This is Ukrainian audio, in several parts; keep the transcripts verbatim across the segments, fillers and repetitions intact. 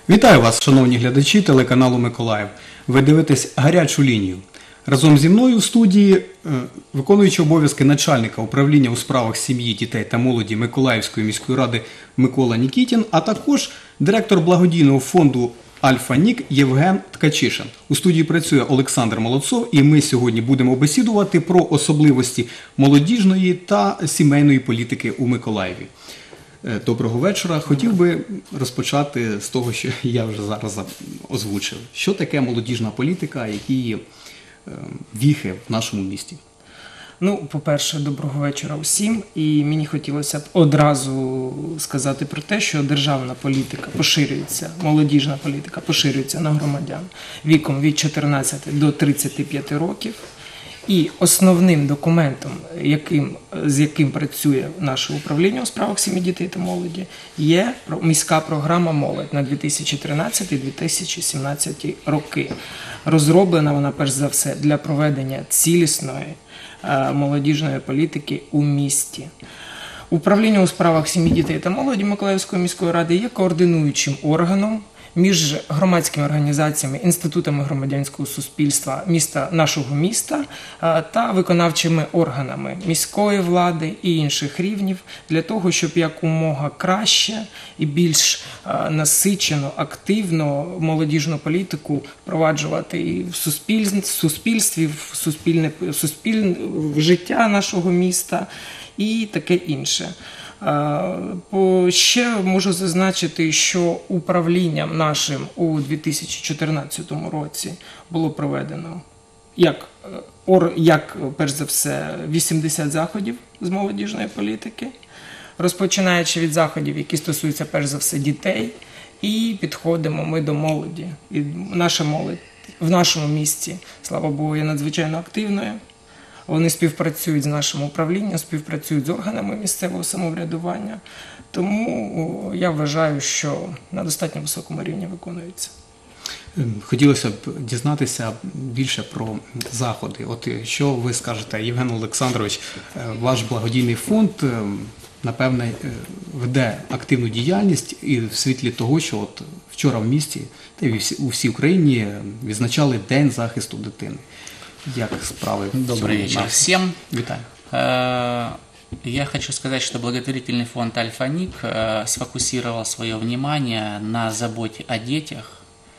Вітаю вас, шановні глядачі телеканалу Миколаїв. Ви дивитесь «Гарячу лінію». Разом зі мною в студії виконуючий обов'язки начальника управління у справах сім'ї, дітей та молоді Миколаївської міської ради Микола Нікітін, а також директор благодійного фонду «Альфа-Нік» Євген Ткачишин. У студії працює Олександр Молодцов, і ми сьогодні будемо бесідувати про особливості молодіжної та сімейної політики у Миколаєві. Доброго вечора. Хотів би розпочати з того, що я вже зараз озвучив. Що таке молодіжна політика, які є віхи в нашому місті? Ну, по-перше, доброго вечора усім. І мені хотілося б одразу сказати про те, що державна політика поширюється, молодіжна політика поширюється на громадян віком від чотирнадцяти до тридцяти п'яти років. І основним документом, яким, з яким працює наше управління у справах сім'ї, дітей та молоді, є міська програма «Молодь» на дві тисячі тринадцятий - дві тисячі сімнадцятий роки. Розроблена вона, перш за все, для проведення цілісної е, молодіжної політики у місті. Управління у справах сім'ї, дітей та молоді Миколаївської міської ради є координуючим органом між громадськими організаціями, інститутами громадянського суспільства міста, нашого міста та виконавчими органами міської влади і інших рівнів для того, щоб якомога краще і більш насичено, активно молодіжну політику впроваджувати і в суспільстві, в суспільне, в суспільне в життя нашого міста і таке інше. Ще можу зазначити, що управлінням нашим у дві тисячі чотирнадцятому році було проведено, як, як перш за все, вісімдесят заходів з молодіжної політики, розпочинаючи від заходів, які стосуються перш за все дітей, і підходимо ми до молоді. І наша молодь в нашому місті, слава Богу, є надзвичайно активною. Вони співпрацюють з нашим управлінням, співпрацюють з органами місцевого самоврядування. Тому я вважаю, що на достатньо високому рівні виконується. Хотілося б дізнатися більше про заходи. От що ви скажете, Євген Олександрович, ваш благодійний фонд, напевне, веде активну діяльність і в світлі того, що от вчора в місті та й у всій Україні відзначали День захисту дитини. Як справи? Добрый вечер всем. Витаю. Я хочу сказать, что благотворительный фонд «Альфа-Ник» сфокусировал свое внимание на заботе о детях,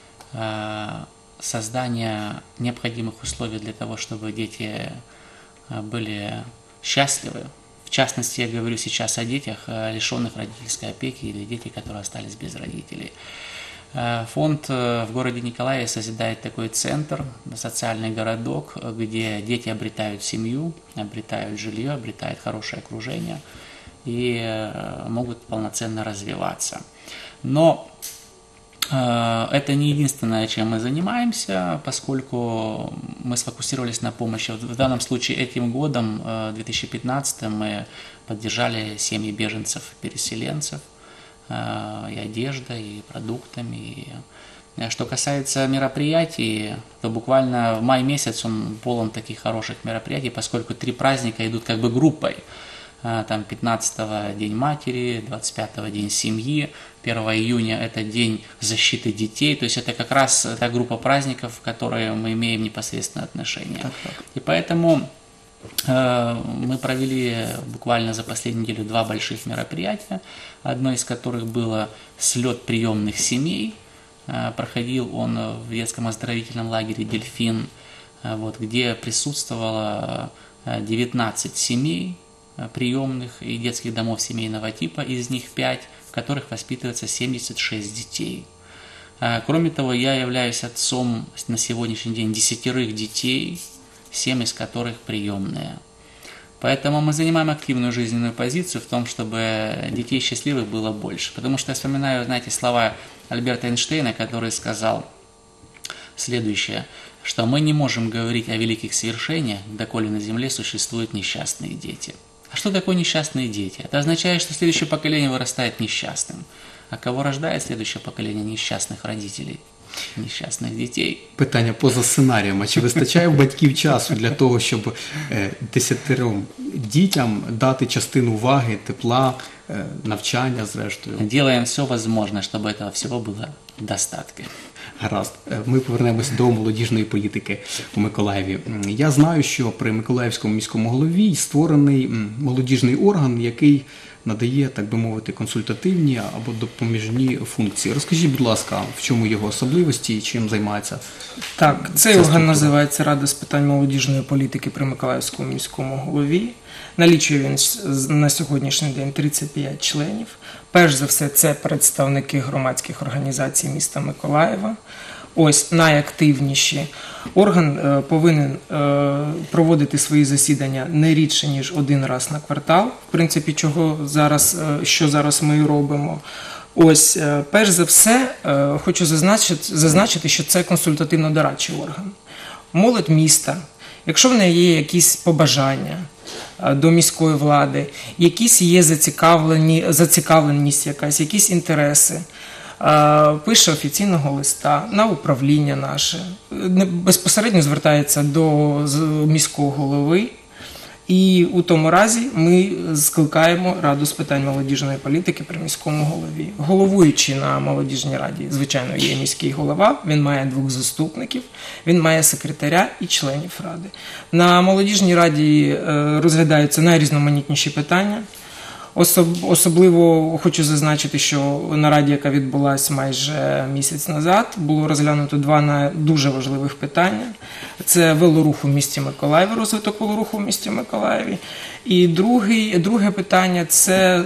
создании необходимых условий для того, чтобы дети были счастливы. В частности, я говорю сейчас о детях, лишенных родительской опеки, или дети, которые остались без родителей. Фонд в городе Николаеве созидает такой центр, социальный городок, где дети обретают семью, обретают жилье, обретают хорошее окружение и могут полноценно развиваться. Но это не единственное, чем мы занимаемся, поскольку мы сфокусировались на помощи. В данном случае этим годом, две тысячи пятнадцатым, мы поддержали семьи беженцев, переселенцев, и одеждой, и продуктами. И что касается мероприятий, то буквально в май месяц он полон таких хороших мероприятий, поскольку три праздника идут как бы группой. Там пятнадцатого День матери, двадцать пятого День семьи, первого июня это День защиты детей. То есть это как раз та группа праздников, в которые мы имеем непосредственное отношение. Так, так. И поэтому мы провели буквально за последнюю неделю два больших мероприятия, одно из которых было слет приемных семей. Проходил он в детском оздоровительном лагере «Дельфин», вот, где присутствовало девятнадцать семей приемных и детских домов семейного типа, из них пять, в которых воспитывается семьдесят шесть детей. Кроме того, я являюсь отцом на сегодняшний день десятерых детей, семь из которых приемные. Поэтому мы занимаем активную жизненную позицию в том, чтобы детей счастливых было больше. Потому что я вспоминаю, знаете, слова Альберта Эйнштейна, который сказал следующее, что мы не можем говорить о великих свершениях, доколе на земле существуют несчастные дети. А что такое несчастные дети? Это означает, что следующее поколение вырастает несчастным. А кого рождает следующее поколение несчастных родителей? несчастных детей. Питання поза сценарієм. А чи вистачає у батьків часу для того, щоб е, десятером дітям дати частину уваги, тепла, е, навчання, зрештою? Делаем все возможное, чтобы этого всего было в достатке. Гаразд. Е, Ми повернемось до молодіжної політики у Миколаєві. М, Я знаю, що при Миколаївському міському голові створений м, молодіжний орган, який надає, так би мовити, консультативні або допоміжні функції. Розкажіть, будь ласка, в чому його особливості і чим займається? Так, цей Ця орган структура. називається Рада з питань молодіжної політики при Миколаївському міському голові. Налічує він с- на сьогоднішній день тридцять п'ять членів. Перш за все, це представники громадських організацій міста Миколаєва. Ось найактивніші. Орган е, повинен е, проводити свої засідання не рідше, ніж один раз на квартал. В принципі, чого зараз, е, що зараз ми і робимо. Ось, е, перш за все, е, хочу зазначити, зазначити, що це консультативно-дорадчий орган. Молодь міста, якщо в неї є якісь побажання е, до міської влади, якісь є зацікавлені, зацікавленість якась, якісь інтереси, е, пише офіційного листа на управління наше, не- безпосередньо звертається до з- міського голови. І у тому разі ми скликаємо Раду з питань молодіжної політики при міському голові. Головуючий на молодіжній раді, звичайно, є міський голова, він має двох заступників, він має секретаря і членів ради. На молодіжній раді е, розглядаються найрізноманітніші питання. Особ- Особливо хочу зазначити, що на раді, яка відбулася майже місяць назад, було розглянуто два на- дуже важливих питання. Це велорух у місті Миколаєві, розвиток велоруху в місті Миколаєві. І другий, друге питання – це е,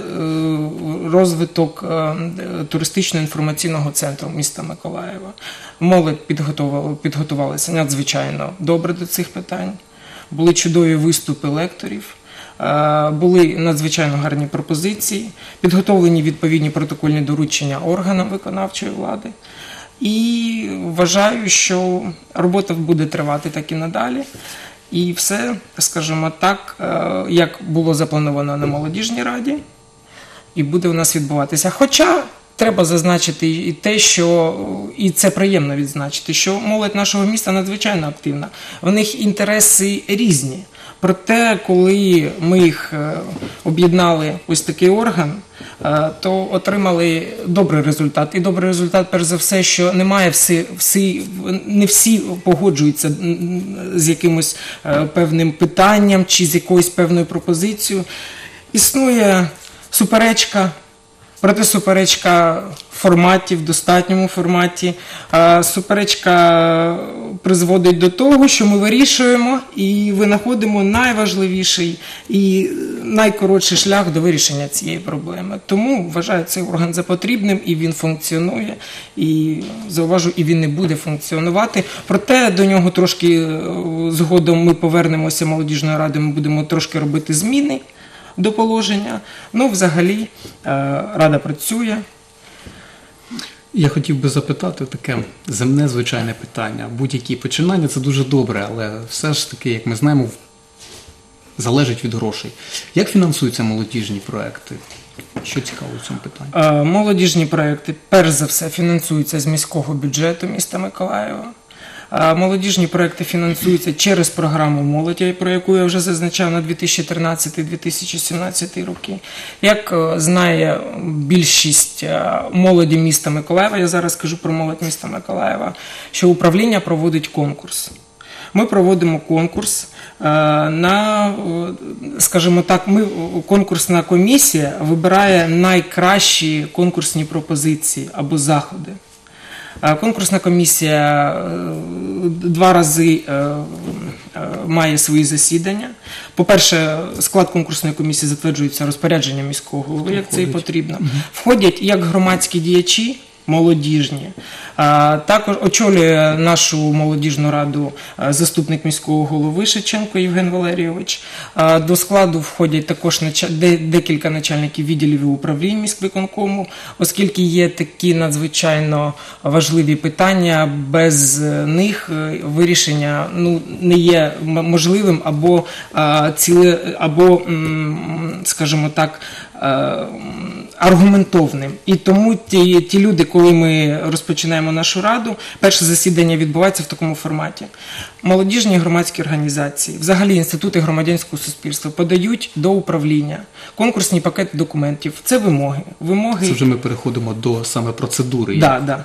розвиток е, туристично-інформаційного центру міста Миколаєва. Молодь підготувала, підготувалася надзвичайно добре до цих питань. Були чудові виступи лекторів. Е, Були надзвичайно гарні пропозиції, підготовлені відповідні протокольні доручення органам виконавчої влади. І вважаю, що робота буде тривати так і надалі. І все, скажімо так, е, як було заплановано на молодіжній раді, і буде у нас відбуватися. Хоча треба зазначити і те, що, і це приємно відзначити, що молодь нашого міста надзвичайно активна. В них інтереси різні. Проте, коли ми їх е, об'єднали ось такий орган, е, то отримали добрий результат. І добрий результат, перш за все, що немає всі, всі, не всі погоджуються м, з якимось е, певним питанням чи з якоюсь певною пропозицією. Існує суперечка. Проте суперечка в форматі, в достатньому форматі. А суперечка призводить до того, що ми вирішуємо і винаходимо найважливіший і найкоротший шлях до вирішення цієї проблеми. Тому вважаю цей орган за потрібним, і він функціонує, і зауважу, і він не буде функціонувати. Проте до нього трошки е, згодом ми повернемося молодіжної ради, ми будемо трошки робити зміни до положення. Ну, взагалі, е, Рада працює. Я хотів би запитати таке земне звичайне питання. Будь-які починання – це дуже добре, але все ж таки, як ми знаємо, залежить від грошей. Як фінансуються молодіжні проекти? Що цікаво в цьому питанні? Е, Молодіжні проекти, перш за все, фінансуються з міського бюджету міста Миколаєва. Е, Молодіжні проекти фінансуються через програму «Молодь», про яку я вже зазначав на дві тисячі тринадцятий - дві тисячі сімнадцятий роки. Як е, знає більшість е, молоді міста Миколаєва, я зараз кажу про молодь міста Миколаєва, що управління проводить конкурс. Ми проводимо конкурс е, на, е, скажімо так, ми, конкурсна комісія вибирає найкращі конкурсні пропозиції або заходи. Е, Конкурсна комісія е, два рази е, е, має свої засідання. По-перше, склад конкурсної комісії затверджується розпорядженням міського голови, як це і потрібно. Входять як громадські діячі, молодіжні. А, Також очолює нашу молодіжну раду а, заступник міського голови Шевченко Євген Валерійович. А, До складу входять також нача- де- декілька начальників відділів і управлінь міськвиконкому, оскільки є такі надзвичайно важливі питання, без них е, вирішення ну, не є м- можливим або, а, ціле, або м, скажімо так, е, аргументовним. І тому ті, ті люди, коли ми розпочинаємо нашу раду, перше засідання відбувається в такому форматі. Молодіжні громадські організації, взагалі інститути громадянського суспільства подають до управління конкурсні пакети документів. Це вимоги. вимоги... Це вже ми переходимо до саме процедури. Да, да.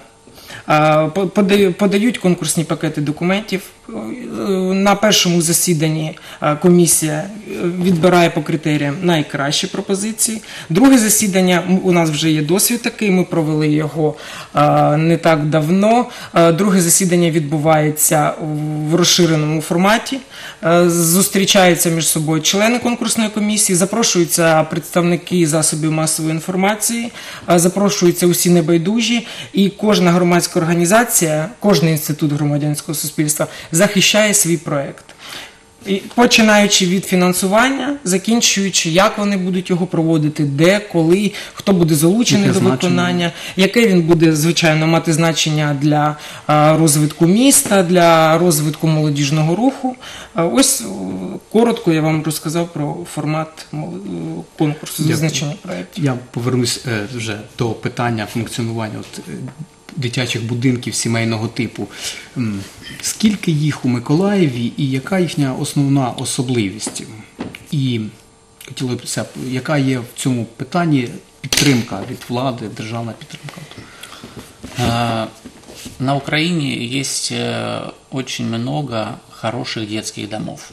Подають конкурсні пакети документів. На першому засіданні комісія відбирає по критеріям найкращі пропозиції. Друге засідання, у нас вже є досвід такий, ми провели його не так давно. Друге засідання відбувається в розширеному форматі. Зустрічаються між собою члени конкурсної комісії, запрошуються представники засобів масової інформації, запрошуються усі небайдужі, і кожна громадська організація, кожен інститут громадянського суспільства захищає свій проєкт. І починаючи від фінансування, закінчуючи, як вони будуть його проводити, де, коли, хто буде залучений Яке до виконання, яке він буде, звичайно, мати значення для а, розвитку міста, для розвитку молодіжного руху. А, ось коротко я вам розказав про формат конкурсу з визначення проєктів. Я повернусь е, вже до питання функціонування от, е, дитячих будинків сімейного типу. М, Скільки їх у Миколаєві і яка їхня основна особливість? І хотілося б, яка є в цьому питанні підтримка від влади, державна підтримка? А, На Украине есть э, очень много хороших детских домов,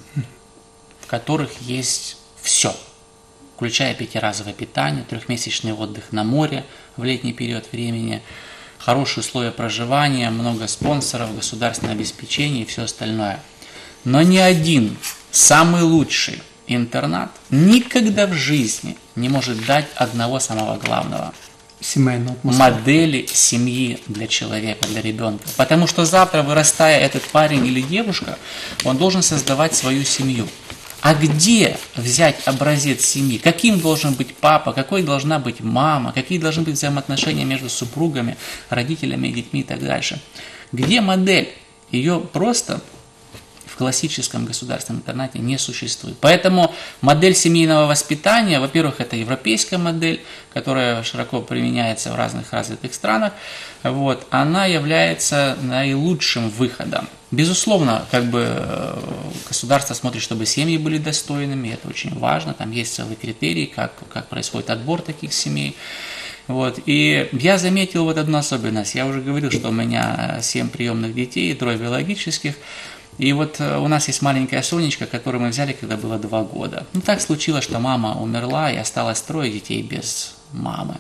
в которых есть все, включая пятиразовое питание, трехмесячный отдых на море в летний период времени, хорошие условия проживания, много спонсоров, государственное обеспечение и все остальное. Но ни один самый лучший интернат никогда в жизни не может дать одного самого главного – Семейная атмосфера. модели семьи для человека, для ребенка. Потому что завтра, вырастая этот парень или девушка, он должен создавать свою семью. А где взять образец семьи? Каким должен быть папа, какой должна быть мама, какие должны быть взаимоотношения между супругами, родителями и детьми и так дальше? Где модель? Ее просто в классическом государственном интернате не существует. Поэтому модель семейного воспитания, во-первых, это европейская модель, которая широко применяется в разных развитых странах, вот, она является наилучшим выходом. Безусловно, как бы государство смотрит, чтобы семьи были достойными, это очень важно, там есть целый критерий, как, как происходит отбор таких семей. Вот. И я заметил вот одну особенность. Я уже говорил, что у меня семь приемных детей и трое биологических. И вот у нас есть маленькая Сонечка, которую мы взяли, когда было два года. Ну, так случилось, что мама умерла, и осталось трое детей без мамы.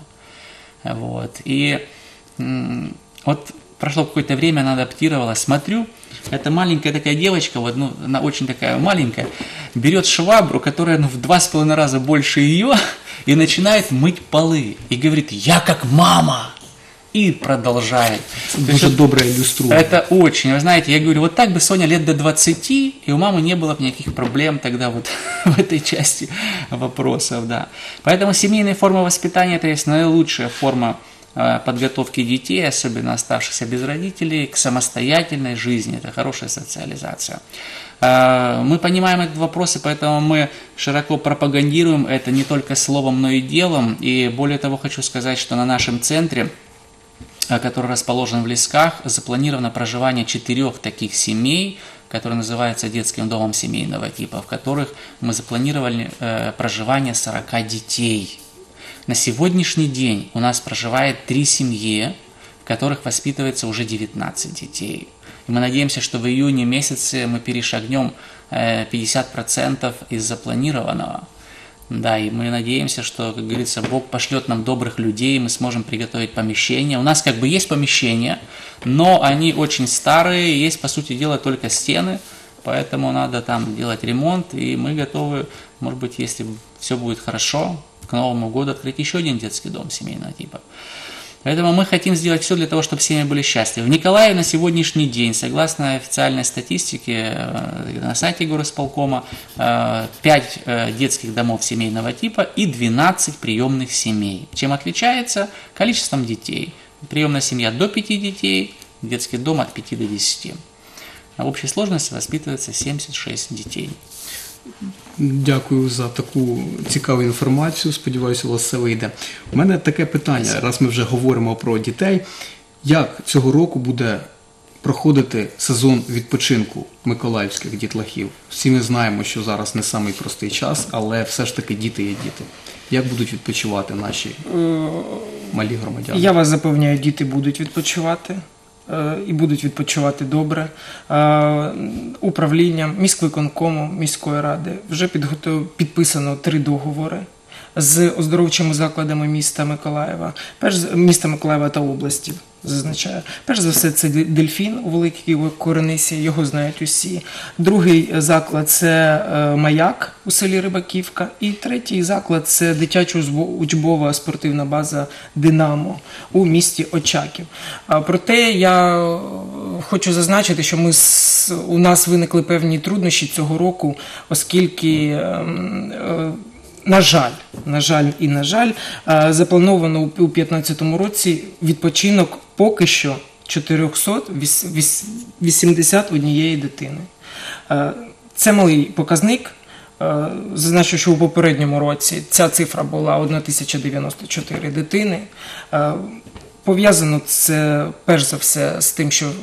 Вот. И м- вот прошло какое-то время, она адаптировалась. Смотрю, эта маленькая такая девочка, вот, ну, она очень такая маленькая, берет швабру, которая ну, в два с половиной раза больше ее, и начинает мыть полы. И говорит: «Я как мама!» И продолжает. Дуже добре ілюструє. Это очень. Вы знаете, я говорю, вот так бы Соня лет до двадцати, и у мамы не было бы никаких проблем тогда вот в этой части вопросов, да. Поэтому семейная форма воспитания – это есть наилучшая форма э, подготовки детей, особенно оставшихся без родителей, к самостоятельной жизни. Это хорошая социализация. Э, мы понимаем этот вопрос, и поэтому мы широко пропагандируем это не только словом, но и делом. И более того, хочу сказать, что на нашем центре, который расположен в Лесках, запланировано проживание четырех таких семей, которые называются детским домом семейного типа, в которых мы запланировали э, проживание сорока детей. На сегодняшний день у нас проживает три семьи, в которых воспитывается уже девятнадцать детей. И мы надеемся, что в июне месяце мы перешагнем э, пятьдесят процентов из запланированного. Да, и мы надеемся, что, как говорится, Бог пошлет нам добрых людей, мы сможем приготовить помещение. У нас как бы есть помещения, но они очень старые, есть, по сути дела, только стены, поэтому надо там делать ремонт, и мы готовы, может быть, если все будет хорошо, к Новому году открыть еще один детский дом семейного типа. Поэтому мы хотим сделать все для того, чтобы семьи были счастливы. В Николаеве на сегодняшний день, согласно официальной статистике на сайте горосполкома, пять детских домов семейного типа и двенадцать приемных семей. Чем отличается? Количеством детей. Приемная семья до пяти детей, детский дом от пяти до десяти. А в общей сложности воспитывается семьдесят шесть детей. Дякую за таку цікаву інформацію. Сподіваюся, у вас все вийде. У мене таке питання, раз ми вже говоримо про дітей. Як цього року буде проходити сезон відпочинку миколаївських дітлахів? Всі ми знаємо, що зараз не самий простий час, але все ж таки діти є діти. Як будуть відпочивати наші малі громадяни? Я вас запевняю, діти будуть відпочивати. е, І будуть відпочивати добре. Е, Управлінням, міськвиконкомом міської ради вже підготов... підписано три договори з оздоровчими закладами міста Миколаєва, перш за- міста Миколаєва та області. Зазначаю. Перш за все, це «Дельфін» у Великій Коренисі, його знають усі. Другий заклад – це е, «Маяк» у селі Рибаківка. І третій заклад – це дитячо-учбова спортивна база «Динамо» у місті Очаків. А, Проте я е, хочу зазначити, що ми, с- у нас виникли певні труднощі цього року, оскільки ем, е, на жаль, на жаль і на жаль, е, заплановано у дві тисячі п'ятнадцятому році відпочинок поки що чотириста вісімдесят однієї дитини. Е, Це малий показник. Е, Зазначу, що у попередньому році ця цифра була тисяча дев'яносто чотири дитини. Е, Пов'язано це перш за все з тим, що е,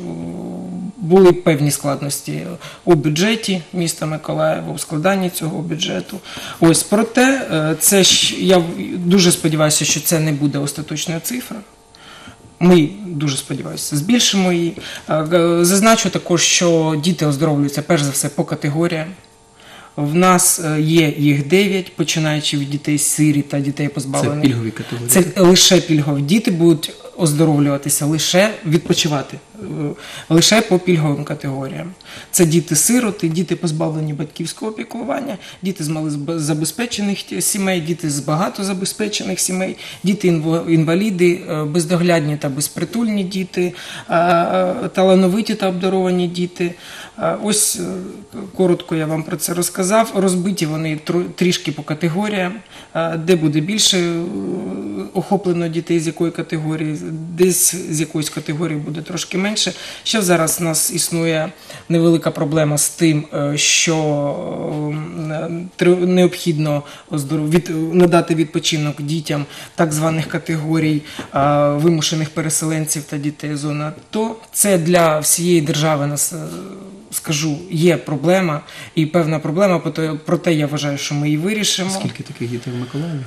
були певні складності у бюджеті міста Миколаєва, у складанні цього бюджету. Ось, проте, е, це ж, я дуже сподіваюся, що це не буде остаточна цифра. Ми, дуже сподіваюся, збільшимо її. Е, г- Зазначу також, що діти оздоровлюються перш за все по категоріям. В нас е, є їх дев'ять, починаючи від дітей-сиріт та дітей Це позбавлених. пільгові категорії. Це лише пільгові. Діти будуть оздоровлюватися, лише відпочивати, е, лише по пільговим категоріям. Це діти-сироти, діти позбавлені батьківського піклування, діти з малозабезпечених сімей, діти з багатозабезпечених сімей, діти-інваліди, е, бездоглядні та безпритульні діти, е, е, талановиті та обдаровані діти. Е, Ось е, коротко я вам про це розказав. Розбиті вони тро- трішки по категоріям, е, де буде більше е, охоплено дітей з якої категорії, десь з якоїсь категорії буде трошки менше. Ще зараз у нас існує невелика проблема з тим, е, що е, тр- необхідно оздоров- від- надати відпочинок дітям так званих категорій е, вимушених переселенців та дітей з зони АТО. Це для всієї держави нас. е, Скажу, є проблема і певна проблема, проте- проте я вважаю, що ми її вирішимо. Скільки таких дітей в Миколаєві?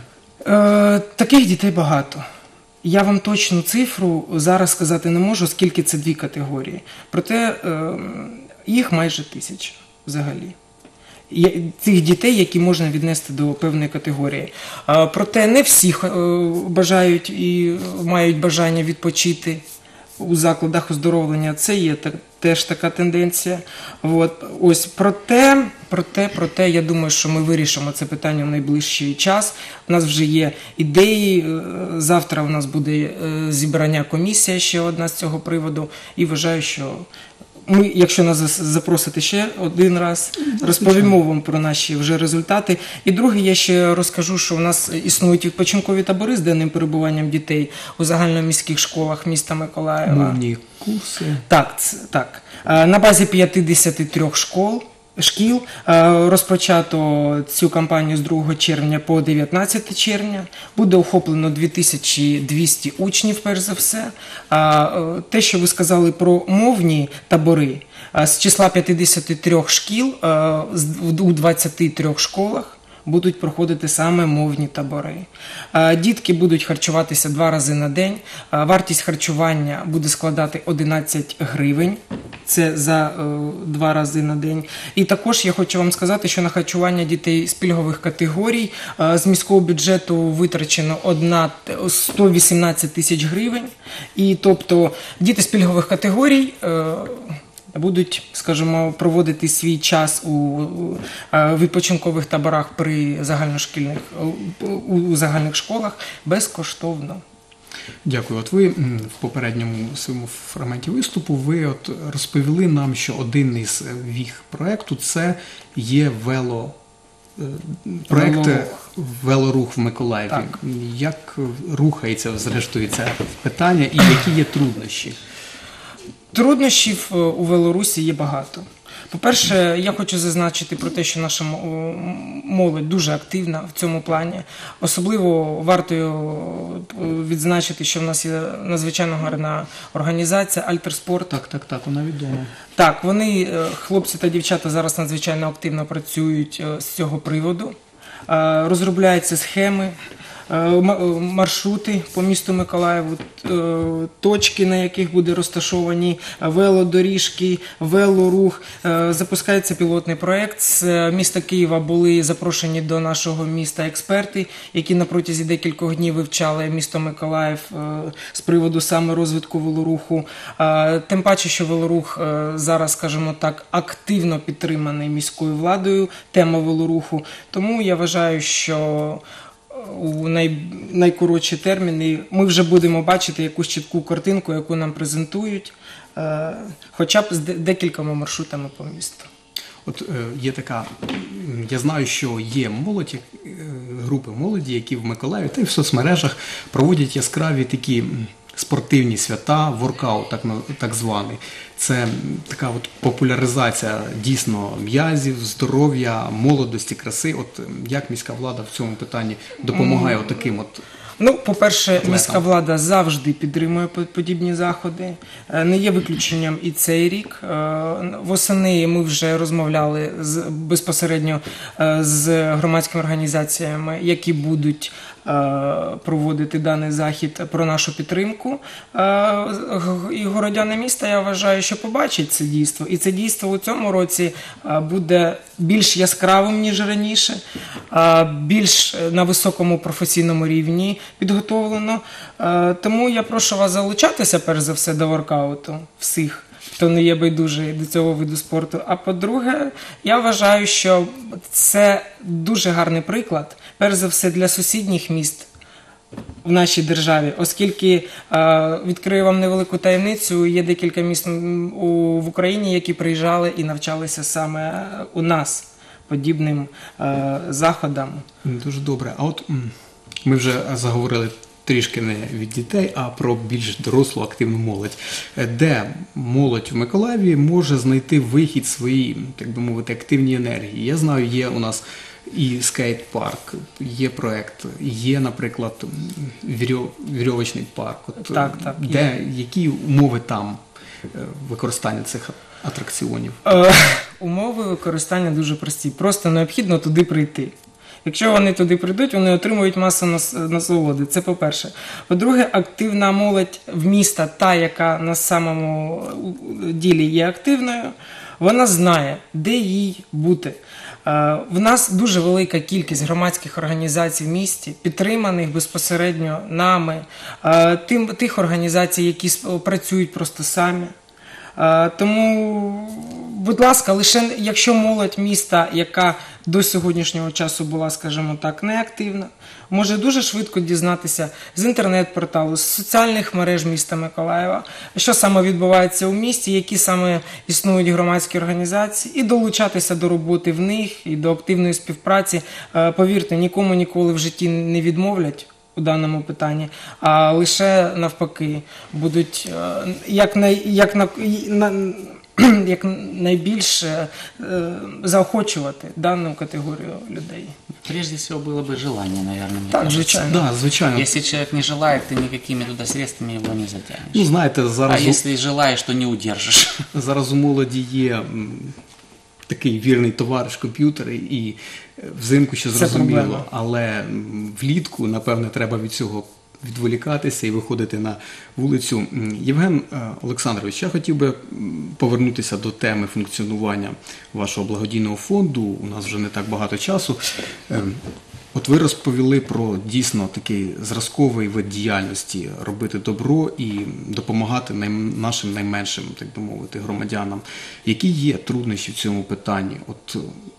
Е, таких дітей багато. Я вам точну цифру зараз сказати не можу, скільки це дві категорії. Проте е, їх майже тисяча взагалі. Є- Тих дітей, які можна віднести до певної категорії. Е, проте не всі е, бажають і мають бажання відпочити у закладах оздоровлення. Це є так, теж така тенденція. От. Ось проте, проте, проте, я думаю, що ми вирішимо це питання в найближчий час. У нас вже є ідеї. е, Завтра у нас буде е, зібрання комісія ще одна з цього приводу. І вважаю, що ми, якщо нас зас- запросите ще один раз, розповімо вам про наші вже результати. І друге, я ще розкажу, що у нас існують відпочинкові табори з денним перебуванням дітей у загальноміських школах міста Миколаєва. Мовні курси. Так, ц- так. Е, На базі п'ятдесят три школ, шкіл е, розпочато цю кампанію з другого червня по дев'ятнадцяте червня. Буде охоплено дві тисячі двісті учнів, перш за все. А е, те, що ви сказали про мовні табори, е, з числа п'ятдесят три шкіл е, з- у двадцяти трьох школах будуть проходити саме мовні табори. Е, Дітки будуть харчуватися два рази на день. Е, Вартість харчування буде складати одинадцять гривень. Це за е, два рази на день. І також я хочу вам сказати, що на харчування дітей з пільгових категорій е, з міського бюджету витрачено одна т- сто вісімнадцять тисяч гривень. І тобто діти з пільгових категорій е, будуть, скажімо, проводити свій час у е, відпочинкових таборах при загальношкільних у- у загальних школах безкоштовно. Дякую. От ви м, в попередньому своєму фрагменті виступу ви от розповіли нам, що один із віг проекту це є вело е, проект Велорух. велорух в Миколаєві. Так. Як рухається зрештою це питання і які є труднощі? Труднощів е, у Велорусі є багато. По-перше, я хочу зазначити про те, що наша м- молодь дуже активна в цьому плані. Особливо варто відзначити, що в нас є надзвичайно гарна організація «Альтерспорт». Так, так, так, вона відома. Так, вони, е, хлопці та дівчата, зараз надзвичайно активно працюють е, з цього приводу. Е, Розробляються схеми, е, м- е, маршрути по місту Миколаєву, е, точки, на яких буде розташовані велодоріжки, велорух. Е, Запускається пілотний проєкт. З міста Києва були запрошені до нашого міста експерти, які на протязі декількох днів вивчали місто Миколаїв е, з приводу саме розвитку велоруху. Е, Тим паче, що велорух е, зараз, скажімо так, активно підтриманий міською владою, тема велоруху. Тому я вважаю, що у най, найкоротші терміни ми вже будемо бачити якусь чітку картинку, яку нам презентують, е, хоча б з де- декількома маршрутами по місту. От е, є така, м, я знаю, що є молодь, е, групи молоді, які в Миколаєві та й в соцмережах проводять яскраві такі м, спортивні свята, воркаут так, на- так званий. Це м, така от популяризація дійсно м'язів, здоров'я, молодості, краси. От м, як міська влада в цьому питанні допомагає от таким от. Ну, по-перше, Атлетам. міська влада завжди підтримує по- подібні заходи. Е, Не є виключенням і цей рік. Е, Восени ми вже розмовляли з, безпосередньо е, з громадськими організаціями, які будуть е, проводити даний захід про нашу підтримку. Е, г- І городяни міста, я вважаю, що побачать це дійство. І це дійство у цьому році е, буде більш яскравим, ніж раніше, е, більш на високому професійному рівні підготовлено. Е, Тому я прошу вас залучатися, перш за все, до воркауту всіх, хто не є байдужий до цього виду спорту. А по-друге, я вважаю, що це дуже гарний приклад, перш за все, для сусідніх міст в нашій державі, оскільки, е, відкрию вам невелику таємницю, є декілька міст м, у, в Україні, які приїжджали і навчалися саме у нас подібним е, заходам. Дуже добре. А от м, ми вже заговорили трішки не від дітей, а про більш дорослу активну молодь. Е, Де молодь в Миколаєві може знайти вихід своїй, так би мовити, активній енергії? Я знаю, є у нас і скейт-парк, є проект, є, наприклад, м, вірьо- вірьовочний парк. От, Так, так, є. Де, які умови там е, використання цих атракціонів? Е, Умови використання дуже прості. Просто необхідно туди прийти. Якщо вони туди прийдуть, вони отримують масу нас- насолоди. Це по-перше. По-друге, активна молодь в міста, та, яка на самому е, ділі є активною, вона знає, де їй бути. Е, В нас дуже велика кількість громадських організацій в місті, підтриманих безпосередньо нами, е, тим, тих організацій, які с- працюють просто самі. Е, Тому, будь ласка, лише якщо молодь міста, яка до сьогоднішнього часу була, скажімо так, неактивна, може дуже швидко дізнатися з інтернет-порталу, з соціальних мереж міста Миколаєва, що саме відбувається у місті, які саме існують громадські організації, і долучатися до роботи в них, і до активної співпраці. Е, Повірте, нікому ніколи в житті не відмовлять у даному питанні, а лише навпаки будуть е, як, най, як, на, на, як найбільше е, заохочувати дану категорію людей. Прежде всего было бы желание, наверное, мне Так, кажется. звичайно. Да, звичайно. Если человек не желает, ты никакими туда средствами его не затянешь. Ну, знаєте, А зараз, у- если желаешь, то не удержишь. зараз у молоді є м, такий вірний товариш комп'ютер, і е, взимку ще Це зрозуміло, проблема. але м, влітку, напевне, треба від цього відволікатися і виходити на вулицю. М, Євген е, Олександрович, я хотів би м, повернутися до теми функціонування вашого благодійного фонду. У нас вже не так багато часу. Ем, От ви розповіли про дійсно такий зразковий вид діяльності – робити добро і допомагати найм- нашим найменшим, так би мовити, громадянам. Які є труднощі в цьому питанні? От е,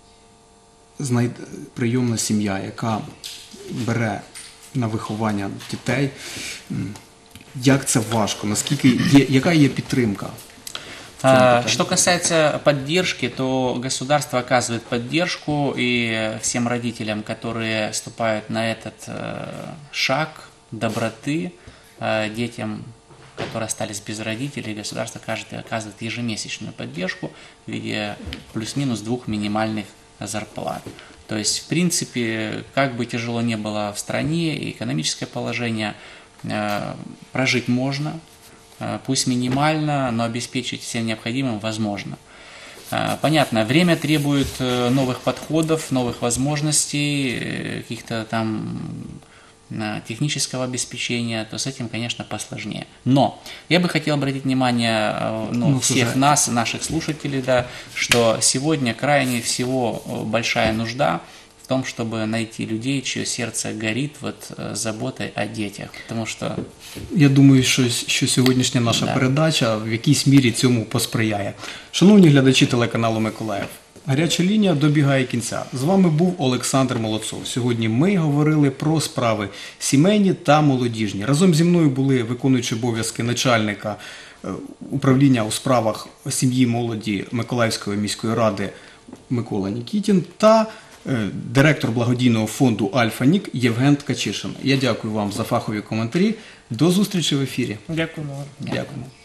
знай... прийомна сім'я, яка бере на виховання дітей, м, як це важко? Наскільки є, яка є підтримка? в цьому А, питанні? Что касается поддержки, то государство оказывает поддержку и всем родителям, которые ступают на этот э, шаг доброты, э, детям которые остались без родителей, государство каждый оказывает ежемесячную поддержку в виде плюс-минус двух минимальных зарплат. То есть, в принципе, как бы тяжело не было в стране, и экономическое положение, прожить можно, пусть минимально, но обеспечить всем необходимым возможно. Понятно, время требует новых подходов, новых возможностей, каких-то там технического обеспечения, то с этим, конечно, посложнее. Но я бы хотел обратить внимание ну, ну, всех слушай. нас, наших слушателей, да, что сегодня крайне всего большая нужда в том, чтобы найти людей, чье сердце горит вот заботой о детях. Потому що... Я думаю, що, що сьогоднішня наша Да. передача в якійсь мірі цьому посприяє. Шановні глядачі телеканалу Миколаїв, гаряча лінія добігає кінця. З вами був Олександр Молодцов. Сьогодні ми говорили про справи сімейні та молодіжні. Разом зі мною були виконуючі обов'язки начальника е, управління у справах сім'ї, молоді Миколаївської міської ради Микола Нікітін та е, директор благодійного фонду «Альфа-Нік» Євген Ткачишин. Я дякую вам за фахові коментарі. До зустрічі в ефірі. Дякуємо вам. Дякуємо.